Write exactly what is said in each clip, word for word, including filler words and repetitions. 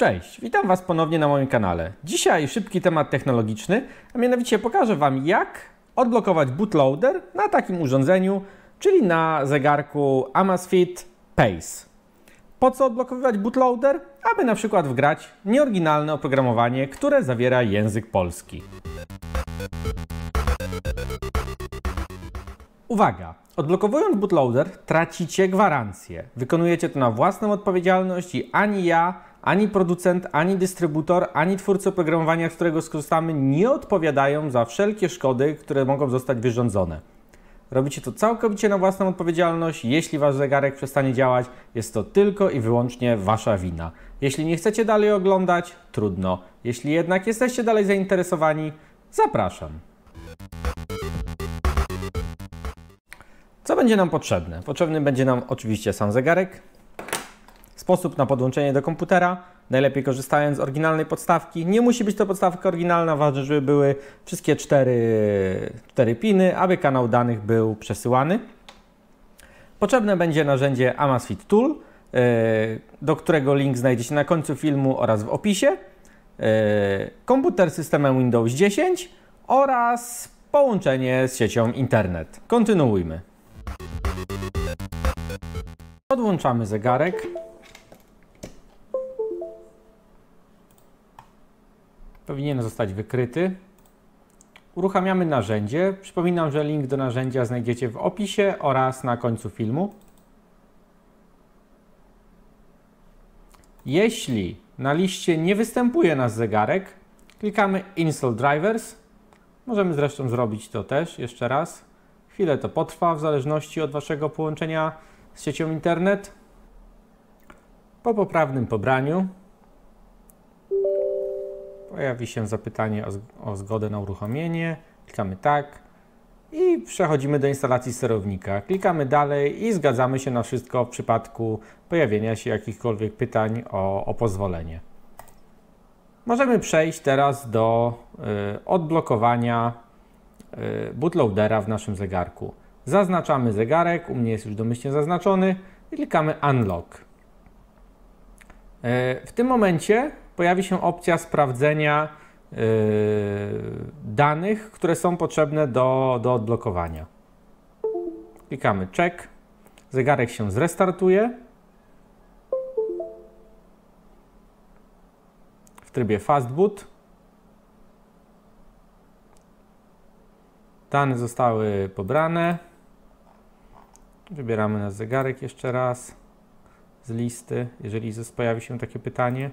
Cześć, witam Was ponownie na moim kanale. Dzisiaj szybki temat technologiczny, a mianowicie pokażę Wam, jak odblokować bootloader na takim urządzeniu, czyli na zegarku Amazfit Pace. Po co odblokowywać bootloader? Aby na przykład wgrać nieoryginalne oprogramowanie, które zawiera język polski. Uwaga! Odblokowując bootloader tracicie gwarancję. Wykonujecie to na własną odpowiedzialność i ani ja, ani producent, ani dystrybutor, ani twórcy oprogramowania, z którego skorzystamy, nie odpowiadają za wszelkie szkody, które mogą zostać wyrządzone. Robicie to całkowicie na własną odpowiedzialność. Jeśli Wasz zegarek przestanie działać, jest to tylko i wyłącznie Wasza wina. Jeśli nie chcecie dalej oglądać, trudno. Jeśli jednak jesteście dalej zainteresowani, zapraszam. Co będzie nam potrzebne? Potrzebny będzie nam oczywiście sam zegarek, sposób na podłączenie do komputera, najlepiej korzystając z oryginalnej podstawki. Nie musi być to podstawka oryginalna, ważne, żeby były wszystkie cztery, cztery piny, aby kanał danych był przesyłany. Potrzebne będzie narzędzie Amazfit Tool, do którego link znajdziecie na końcu filmu oraz w opisie, komputer z systemem Windows dziesięć oraz połączenie z siecią internet. Kontynuujmy. Podłączamy zegarek. Powinien zostać wykryty. Uruchamiamy narzędzie. Przypominam, że link do narzędzia znajdziecie w opisie oraz na końcu filmu. Jeśli na liście nie występuje nasz zegarek, klikamy Install Drivers. Możemy zresztą zrobić to też jeszcze raz. Chwilę to potrwa w zależności od Waszego połączenia z siecią internet. Po poprawnym pobraniu pojawi się zapytanie o, o zgodę na uruchomienie. Klikamy tak i przechodzimy do instalacji sterownika. Klikamy dalej i zgadzamy się na wszystko w przypadku pojawienia się jakichkolwiek pytań o, o pozwolenie. Możemy przejść teraz do y, odblokowania y, bootloadera w naszym zegarku. Zaznaczamy zegarek, u mnie jest już domyślnie zaznaczony i klikamy Unlock. Y, w tym momencie pojawi się opcja sprawdzenia y, danych, które są potrzebne do, do odblokowania. Klikamy Check. Zegarek się zrestartuje. W trybie Fast Boot. Dane zostały pobrane. Wybieramy nasz zegarek jeszcze raz z listy, jeżeli pojawi się takie pytanie.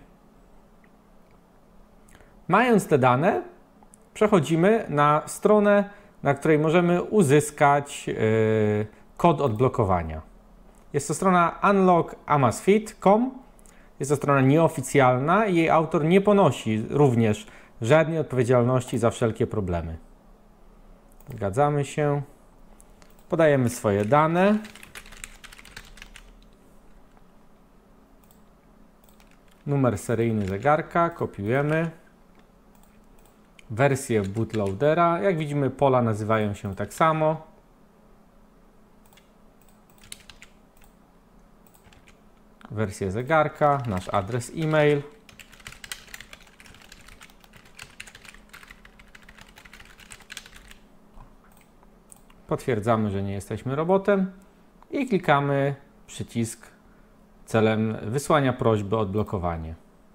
Mając te dane, przechodzimy na stronę, na której możemy uzyskać yy, kod odblokowania. Jest to strona unlock amazfit kropka com. Jest to strona nieoficjalna i jej autor nie ponosi również żadnej odpowiedzialności za wszelkie problemy. Zgadzamy się. Podajemy swoje dane. Numer seryjny zegarka. Kopiujemy. Wersję bootloadera. Jak widzimy, pola nazywają się tak samo. Wersję zegarka, nasz adres e-mail. Potwierdzamy, że nie jesteśmy robotem i klikamy przycisk celem wysłania prośby o odblokowanie.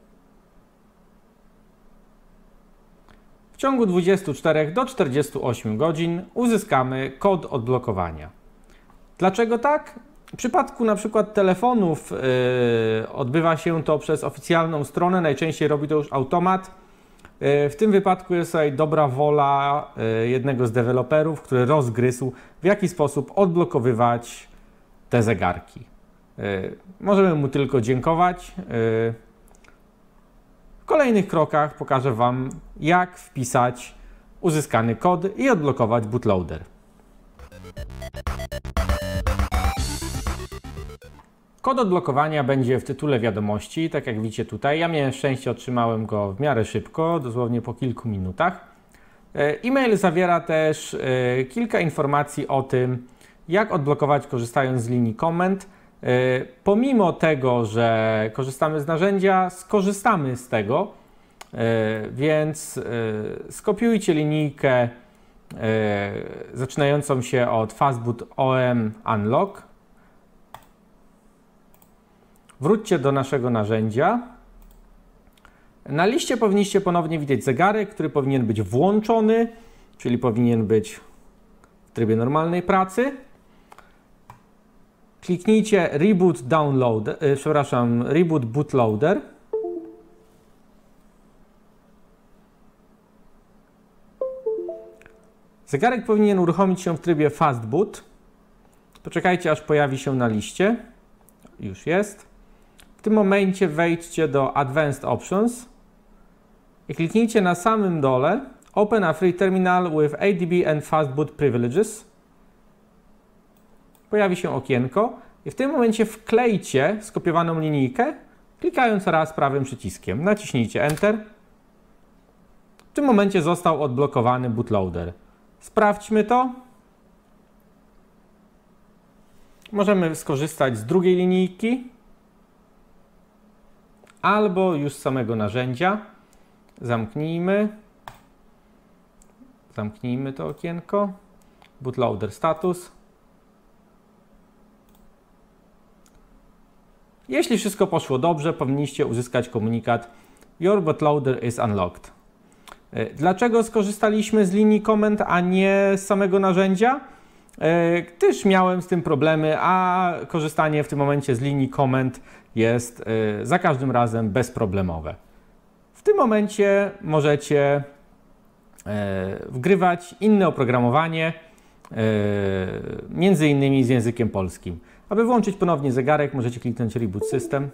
W ciągu dwudziestu czterech do czterdziestu ośmiu godzin uzyskamy kod odblokowania. Dlaczego tak? W przypadku na przykład telefonów yy, odbywa się to przez oficjalną stronę, najczęściej robi to już automat. Yy, w tym wypadku jest tutaj dobra wola yy, jednego z deweloperów, który rozgryzł, w jaki sposób odblokowywać te zegarki. Yy, możemy mu tylko dziękować. Yy, w kolejnych krokach pokażę Wam, jak wpisać uzyskany kod i odblokować bootloader. Kod odblokowania będzie w tytule wiadomości, tak jak widzicie tutaj. Ja miałem szczęście, otrzymałem go w miarę szybko, dosłownie po kilku minutach. E-mail zawiera też kilka informacji o tym, jak odblokować korzystając z linii komend. Pomimo tego, że korzystamy z narzędzia, skorzystamy z tego, więc skopiujcie linijkę zaczynającą się od Fastboot O M Unlock. Wróćcie do naszego narzędzia. Na liście powinniście ponownie widzieć zegarek, który powinien być włączony, czyli powinien być w trybie normalnej pracy. Kliknijcie Reboot Download, yy, przepraszam, Reboot Bootloader. Zegarek powinien uruchomić się w trybie Fastboot. Poczekajcie, aż pojawi się na liście. Już jest. W tym momencie wejdźcie do Advanced Options i kliknijcie na samym dole Open a free terminal with A D B and Fastboot privileges. Pojawi się okienko i w tym momencie wklejcie skopiowaną linijkę, klikając raz prawym przyciskiem. Naciśnijcie Enter. W tym momencie został odblokowany bootloader. Sprawdźmy to. Możemy skorzystać z drugiej linijki albo już z samego narzędzia. Zamknijmy. Zamknijmy to okienko. Bootloader status. Jeśli wszystko poszło dobrze, powinniście uzyskać komunikat Your bootloader is unlocked. Dlaczego skorzystaliśmy z linii komend, a nie z samego narzędzia? Gdyż miałem z tym problemy, a korzystanie w tym momencie z linii komend jest za każdym razem bezproblemowe. W tym momencie możecie wgrywać inne oprogramowanie, między innymi z językiem polskim. Aby włączyć ponownie zegarek, możecie kliknąć Reboot System.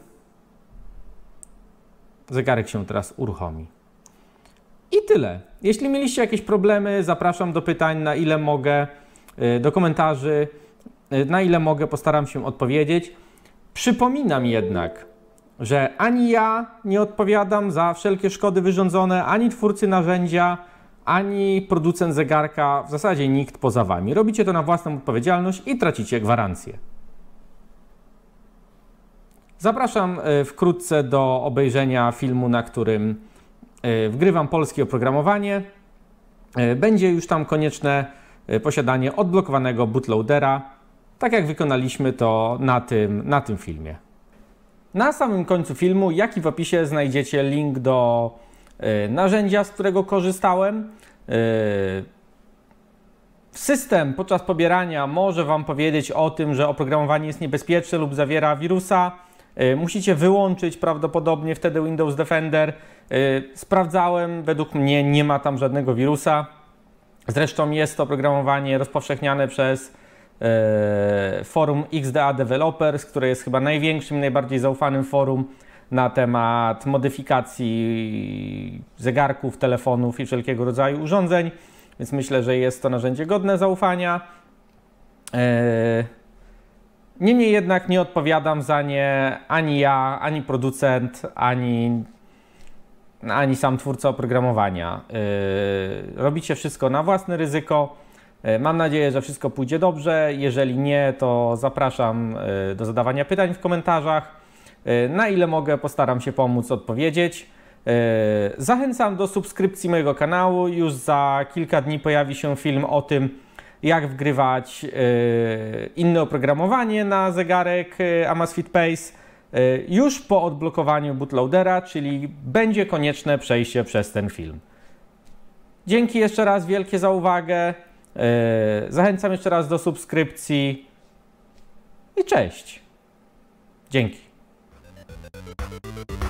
Zegarek się teraz uruchomi. I tyle. Jeśli mieliście jakieś problemy, zapraszam do pytań, na ile mogę, do komentarzy, na ile mogę, postaram się odpowiedzieć. Przypominam jednak, że ani ja nie odpowiadam za wszelkie szkody wyrządzone, ani twórcy narzędzia, ani producent zegarka, w zasadzie nikt poza Wami. Robicie to na własną odpowiedzialność i tracicie gwarancję. Zapraszam wkrótce do obejrzenia filmu, na którym wgrywam polskie oprogramowanie. Będzie już tam konieczne posiadanie odblokowanego bootloadera, tak jak wykonaliśmy to na tym, na tym filmie. Na samym końcu filmu, jak i w opisie, znajdziecie link do narzędzia, z którego korzystałem. System podczas pobierania może Wam powiedzieć o tym, że oprogramowanie jest niebezpieczne lub zawiera wirusa. Musicie wyłączyć prawdopodobnie wtedy Windows Defender. Sprawdzałem, według mnie nie ma tam żadnego wirusa. Zresztą jest to oprogramowanie rozpowszechniane przez forum X D A Developers, które jest chyba największym, najbardziej zaufanym forum na temat modyfikacji zegarków, telefonów i wszelkiego rodzaju urządzeń. Więc myślę, że jest to narzędzie godne zaufania. Niemniej jednak nie odpowiadam za nie ani ja, ani producent, ani, ani sam twórca oprogramowania. Robicie wszystko na własne ryzyko. Mam nadzieję, że wszystko pójdzie dobrze. Jeżeli nie, to zapraszam do zadawania pytań w komentarzach. Na ile mogę, postaram się pomóc odpowiedzieć. Zachęcam do subskrypcji mojego kanału. Już za kilka dni pojawi się film o tym, jak wgrywać inne oprogramowanie na zegarek Amazfit Pace już po odblokowaniu bootloadera, czyli będzie konieczne przejście przez ten film. Dzięki jeszcze raz wielkie za uwagę. Zachęcam jeszcze raz do subskrypcji i cześć. Dzięki.